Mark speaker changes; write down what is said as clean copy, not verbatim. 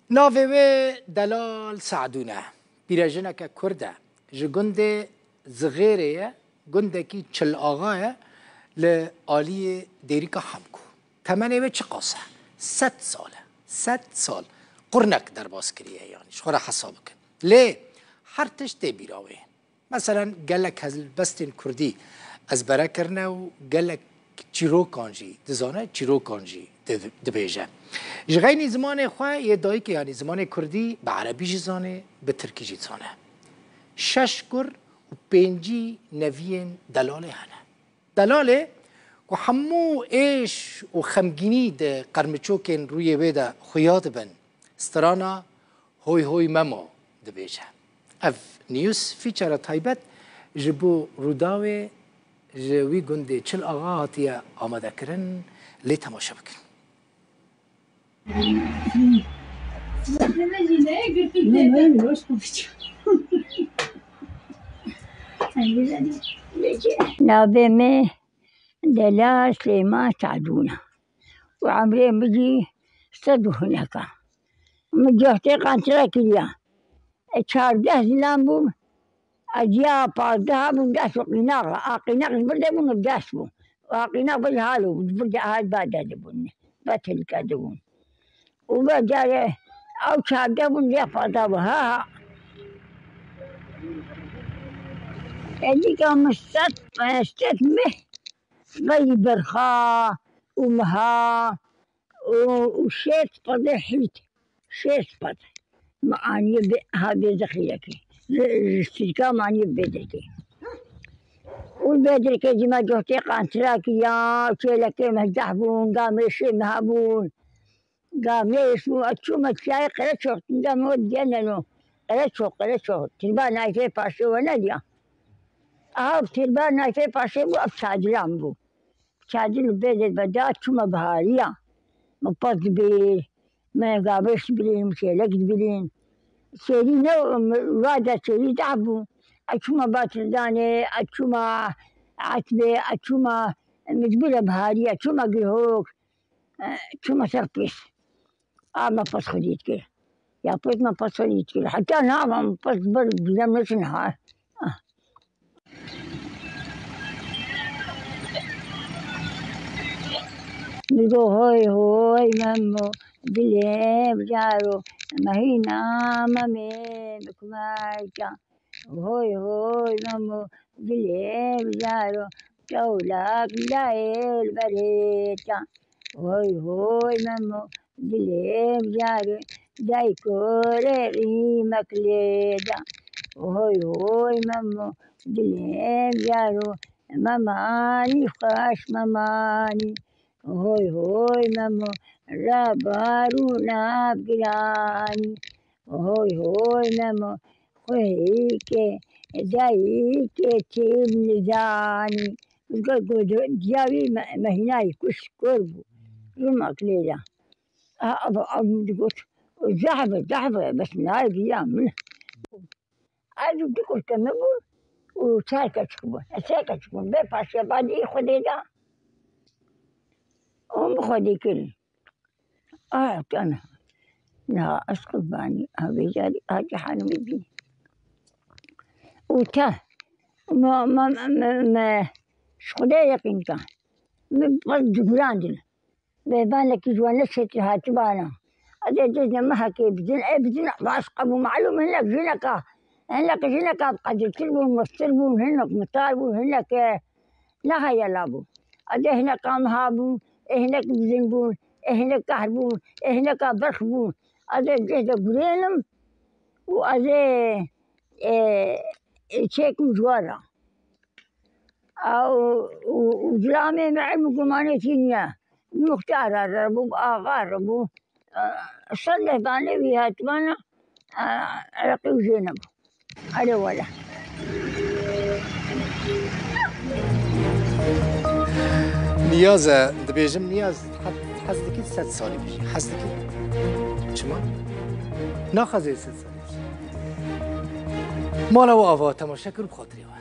Speaker 1: ناوی دلال سعدونه بیرجنک کرده جگند زغیره گنده کی چل آغاه لآلی دیریکا حمکو تمنه و چه قاسه 100 ساله 100 سال قرنک در باز کریه یعنی شخورا حساب کن لی هر تشت بیراوه مثلا گلک هزل بستین کردی از برا کرنه و گلک چیرو کانجی دزانه چیرو کانجی دبیجه جغینی زمان خواه یه دایی که یعنی زمان کردی به عربی جزانه به ترکی جزانه 6 گر و 5 نوین دلاله هنه دلاله و همو ایش و خمگینی ده قرمچوکن روی ویده خویات بن سترانا هوی هوی ممو دبیجه اف نیوز فیچر تایبت جبو روداوه جوی گنده چل آغا هاتیه آماده کرن لی تماشا بکن
Speaker 2: نابي مي دلال سليمان سعدونة وعمري بجي صدو هناك مجهتي قانترا كليا 14 زلامبو أجيا بعدها من داس وقيناغ قيناغ بردا من داسبو وقيناغ بالهالو بردا هاي بعد دبون باتل كادون وبعد أو شادا من يفضل بها اللي كان مستت مه غير برخا ومها وشيت قدحيت شيت قد معني هذه ذخيرتي الشركة معني بدركي والبدركي جما جهتي قانتراكيا شيلكي مهدحبون قاميشي مهابون قاميش وأتشوم تشاي قرشو قام ودينا قرشو تلبان هاي باشو وناديا تلبان هاي باشو وأبشاد لامبو شادي البيت البدات شوما بهاريا مباط بير ما قابش بلين مشيلك بلين سيرينا وادة سيري تعبو أشوما باترداني أشوما عتبة أشوما مجبولة بهاريا أشوما قلهوك أشوما سربيس ما بس خديت كده يا بيت ما بس خديت كده حتى أنا ما بس برد بزمنش نهار نقول هوي هوي مامو بلي بجارو ما هينا مامي بكمايكا هوي هوي مامو بلي بجارو جولك لايل بريتا هوي هوي مامو بلي بجارو دايكوري ريمك ليدا هوي هوي مامو بلي بجارو ماماني خاش ماماني هوي هوي مامو رابارو نابجراني هوي هوي مامو خويكي دايكي تيم نزاني جاوي مهناي كش كربو رمك ليلة قلت زحبة بس من هاي الأيام أنا بقول كمبو وساكتكم بفاش بعدي خديدا خدي كل كان لا أسقط باني أبي جاري هاجي حانو بيبي وتا ما شخدي يقين كان بقد جبراندل بيبان لك جوان نسيت هاتبانا أجدنا ما هكي بدنا باسقبوا معلوم هناك جنكا قد تلبون مستلبون هناك مطالبون هناك لا هيا لابو أدي هناك مهابون هناك بزنبون هناك كهربون هناك برخبون أدي جهد قرينم وأدي شيك مجوارا أو وجرامي معلم قمانيتينيا مختارة ربو آغا ربو صلي باني بيها تمانا رقيو زينب هذا ولا
Speaker 1: نیاز دبیجم نیاز حزدکی 100 سالی بشی حزدکی شما ناخذ 100 سالی مالا و آوا تماشا کر بخاطری